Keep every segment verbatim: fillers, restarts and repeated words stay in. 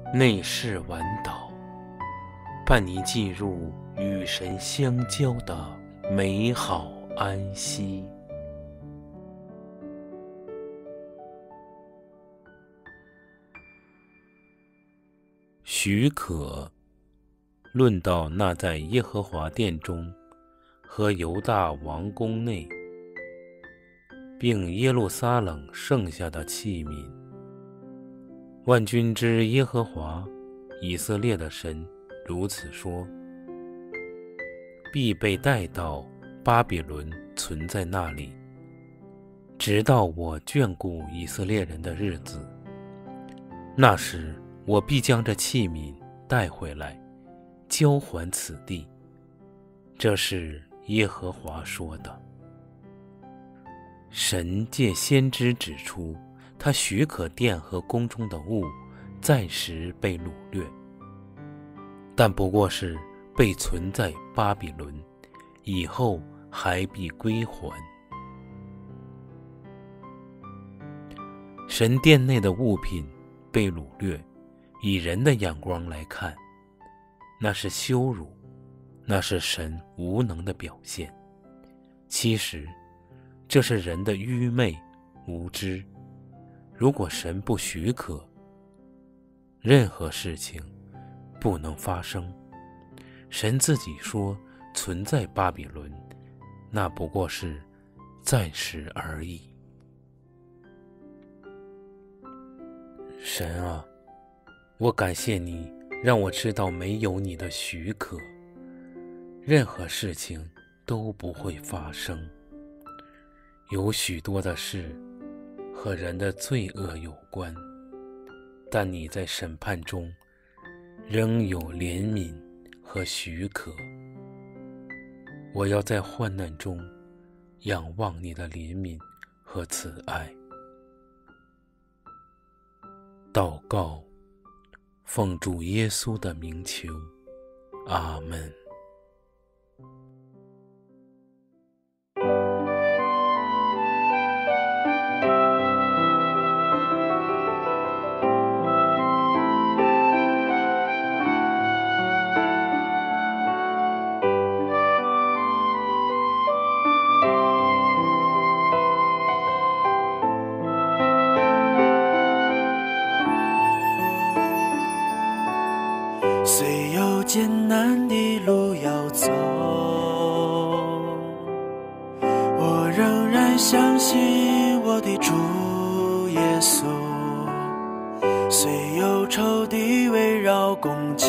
内室晚祷，伴你进入与神相交的美好安息。许可论到那在耶和华殿中和犹大王宫内，并耶路撒冷剩下的器皿。万军之耶和华以色列的神如此说：必被带到巴比伦，存在那里，直到我眷顾以色列人的日子。那时我必将这器皿带回来，交还此地。这是耶和华说的。神借先知指出，他许可殿和宫中的物暂时被掳掠，但不过是被存在巴比伦，以后还必归还。神殿内的物品被掳掠，以人的眼光来看，那是羞辱，那是神无能的表现。其实这是人的愚昧无知。如果神不许可，任何事情不能发生。神自己说存在巴比伦，那不过是暂时而已。神啊，我感谢你让我知道没有你的许可，任何事情都不会发生。有许多的事和人的罪恶有关，但你在审判中仍有怜悯和许可。我要在患难中仰望你的怜悯和慈爱。祷告，奉主耶稣的名求，阿们。 虽有艰难的路要走，我仍然相信我的主耶稣。虽有仇敌围绕攻击，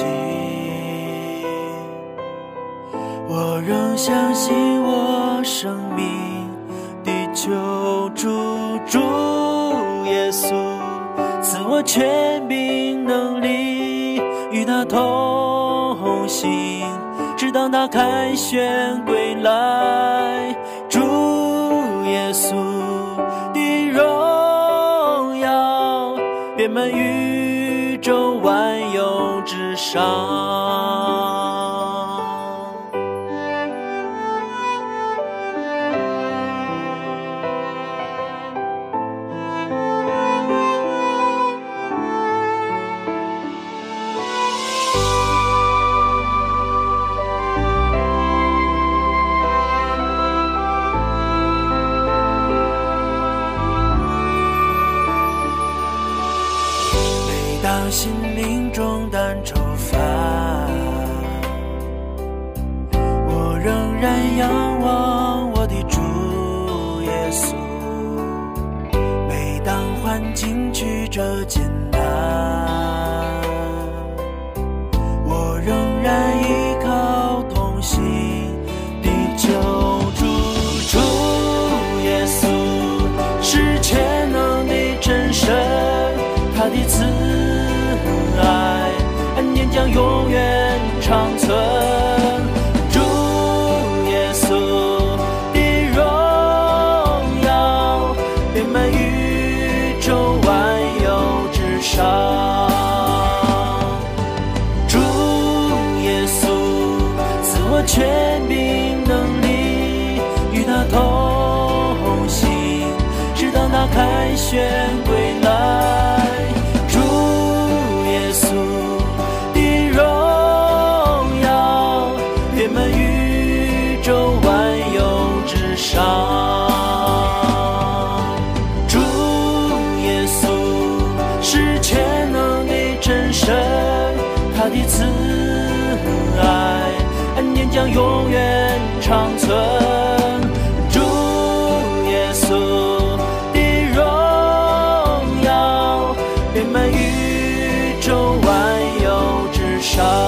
我仍相信我生命的救主主耶稣，赐我权柄能力与他同行，直到他凯旋归来。主耶稣的荣耀遍满宇宙万有之上。当心灵中担愁烦，我仍然仰望我的主耶稣。每当环境曲折艰难，我仍然依靠同行的救主主耶稣，是全能的真神，他的慈爱恩典将永远长存。主耶稣的荣耀遍满宇宙万有之上。主耶稣赐我权柄能力与他同行，直到他凯旋归来。主耶稣的慈爱，恩典将永远长存。主耶稣的荣耀，遍满宇宙万有之上。